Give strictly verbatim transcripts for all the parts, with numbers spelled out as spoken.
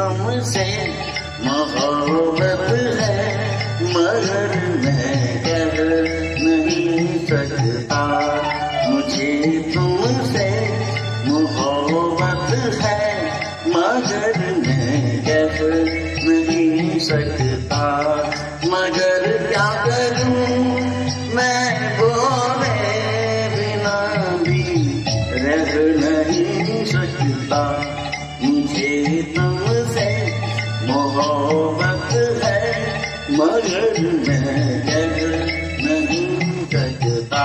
तुमसे मोहब्बत है, मगर मैं कह नहीं सकता। मुझे तुमसे मोहब्बत है, मगर मैं कह नहीं सकता। मगर क्या करूं मैं बोले बिना भी रह नहीं सकता। मुझे तुमसे मोहब्बत है, मगर मैं कह नहीं सकता।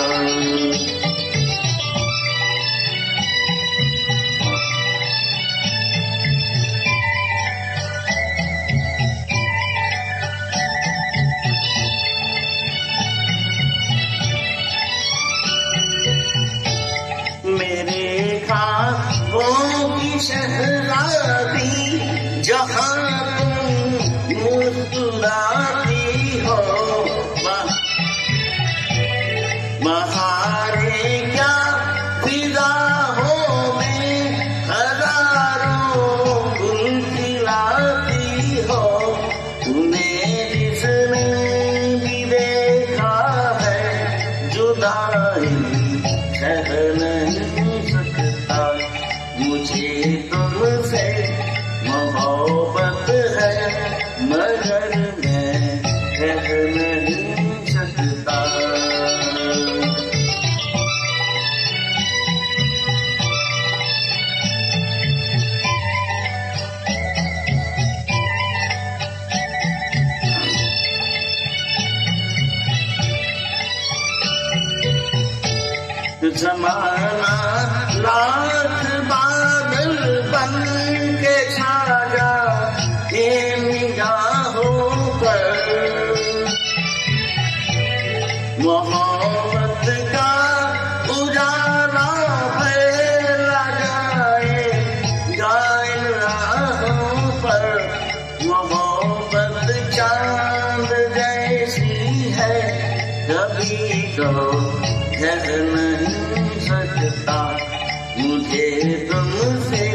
मेरे ख्वाबों की शहज़ादी जहाँ तुम मुस्कुराती हो, बहारे क्या फिदा हो में हजारों गुल खिलाती हो। तूने जिसने भी देखा है जुदाई सह नहीं सकता। मुझे तुमसे मोहब्बत है, मगर मैं कह नहीं सकता। ज़माना लाख बादल बन के छा जाए निगाहों पर, मोहब्बत का उजाला फैला जाए जाए राहों पर। मोहब्बत चांद जैसी है, कभी तो कह नहीं सकता। मुझे तुमसे